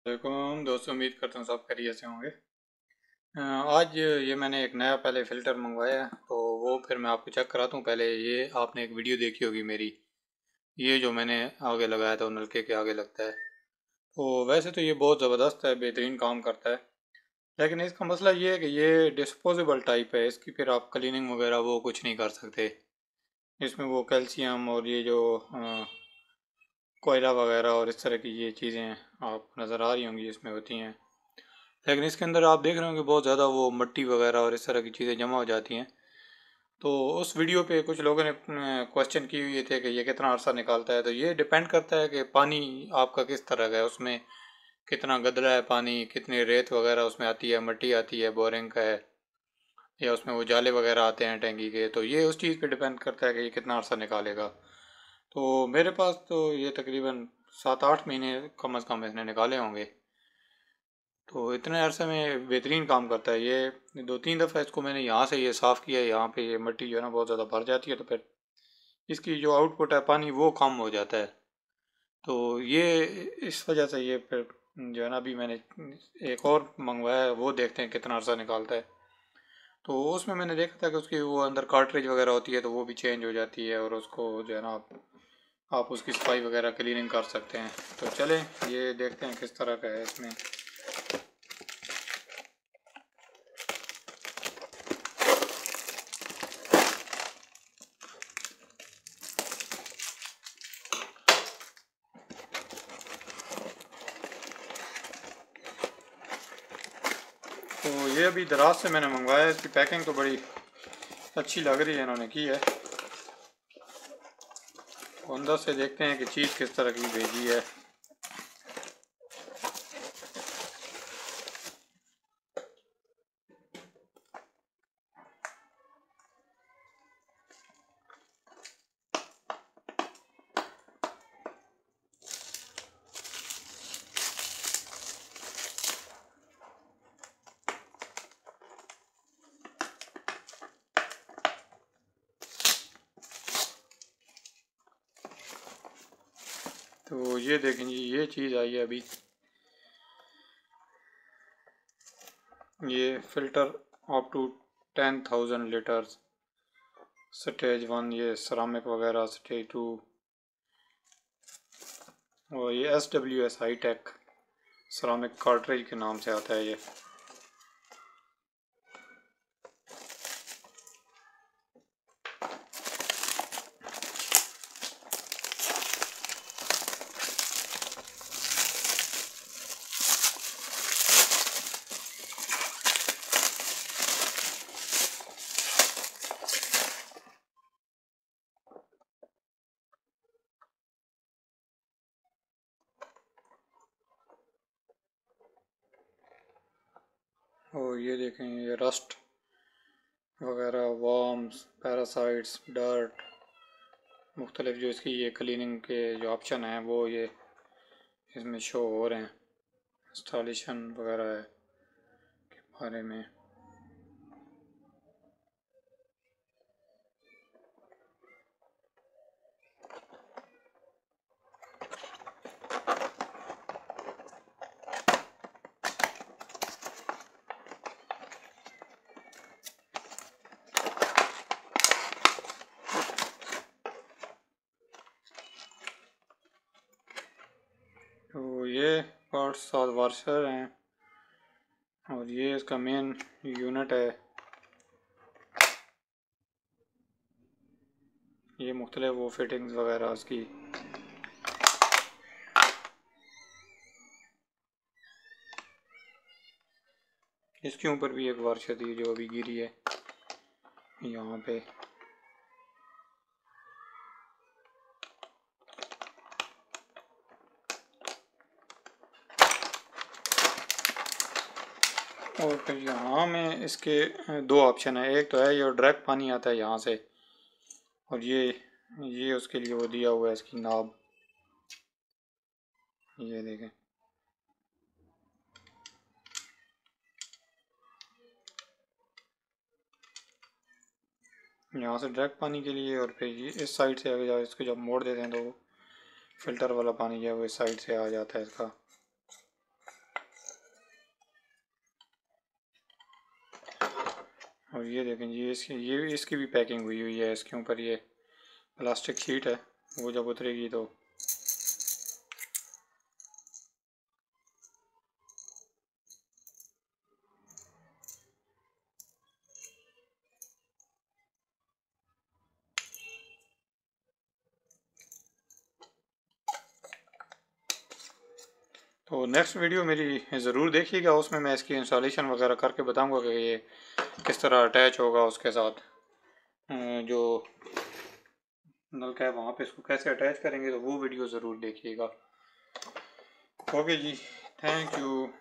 वालेकुम दोस्तों, उम्मीद करता हूँ सब खैरियत से होंगे। आज ये मैंने एक नया पहले फ़िल्टर मंगवाया है, तो वो फिर मैं आपको चेक कराता हूँ। पहले ये आपने एक वीडियो देखी होगी मेरी, ये जो मैंने आगे लगाया था वो नलके के आगे लगता है। तो वैसे तो ये बहुत ज़बरदस्त है, बेहतरीन काम करता है। लेकिन इसका मसला ये है कि ये डिस्पोजेबल टाइप है, इसकी फिर आप क्लीनिंग वगैरह वो कुछ नहीं कर सकते। इसमें वो कैल्शियम और ये जो कोयला वगैरह और इस तरह की ये चीज़ें आप नज़र आ रही होंगी इसमें होती हैं। लेकिन इसके अंदर आप देख रहे हो कि बहुत ज़्यादा वो मिट्टी वगैरह और इस तरह की चीज़ें जमा हो जाती हैं। तो उस वीडियो पे कुछ लोगों ने क्वेश्चन किए हुए थे कि ये कितना अरसा निकालता है। तो ये डिपेंड करता है कि पानी आपका किस तरह का है, उसमें कितना गदरा है पानी, कितनी रेत वगैरह उसमें आती है, मिट्टी आती है, बोरिंग का है, या उसमें वो जाले वगैरह आते हैं टैंकी के। तो ये उस चीज़ पे डिपेंड करता है कि ये कितना अरसा निकालेगा। तो मेरे पास तो ये तकरीबन 7-8 महीने कम अज़ कम इसने निकाले होंगे। तो इतने अरसे में बेहतरीन काम करता है ये। 2-3 दफ़ा इसको मैंने यहाँ से ये साफ़ किया है, यहाँ पे ये मिट्टी जो है ना बहुत ज़्यादा भर जाती है, तो फिर इसकी जो आउटपुट है पानी वो कम हो जाता है। तो ये इस वजह से ये फिर जो है ना अभी मैंने एक और मंगवाया है, वो देखते हैं कितना अर्सा निकालता है। तो उसमें मैंने देखा था कि उसकी वो अंदर कार्ट्रिज वगैरह होती है, तो वो भी चेंज हो जाती है, और उसको जो है ना आप उसकी सफाई वगैरह क्लीनिंग कर सकते हैं। तो चलें ये देखते हैं किस तरह का है इसमें। तो ये अभी दराज से मैंने मंगवाया है, इसकी पैकिंग तो बड़ी अच्छी लग रही है, इन्होंने की है। तो अंदर से देखते हैं कि चीज़ किस तरह की भेजी है। तो ये देखें जी, ये चीज़ आई है अभी। ये filter up to 10,000 litres, stage 1 ये सरामिक वगैरह, स्टेज 2 और ये SWS हाईटेक सरामिक कार्ट्रिज के नाम से आता है ये। और ये देखें, ये रस्ट वगैरह, वर्म्स, पैरासाइट्स, डर्ट, मुख्तलिफ जो इसकी ये क्लीनिंग के जो ऑप्शन हैं वो ये इसमें शो हो रहे हैं। इंस्टॉलेशन वगैरह है के बारे में। तो ये पार्ट्स साथ वाशर हैं, और ये इसका मेन यूनिट है। ये मुख्तलिफ वो फिटिंग्स वगैरह उसकी। इसके ऊपर भी एक वाशर थी जो अभी गिरी है यहाँ पे। और फिर यहाँ में इसके दो ऑप्शन है। एक तो है ये डायरेक्ट पानी आता है यहाँ से, और ये उसके लिए वो दिया हुआ है इसकी नाब। ये देखें, यहाँ से डायरेक्ट पानी के लिए, और फिर ये इस साइड से अगर इसको जब मोड़ देते हैं तो फ़िल्टर वाला पानी जो है वो इस साइड से आ जाता है इसका। और ये देखें जी, इसकी भी पैकिंग हुई हुई है। इसके ऊपर ये प्लास्टिक शीट है, वो जब उतरेगी तो तो नेक्स्ट वीडियो मेरी ज़रूर देखिएगा। उसमें मैं इसकी इंस्टॉलेशन वगैरह करके बताऊंगा कि ये किस तरह अटैच होगा उसके साथ। जो नलका है वहाँ पे इसको कैसे अटैच करेंगे, तो वो वीडियो ज़रूर देखिएगा। Okay ji, thank you.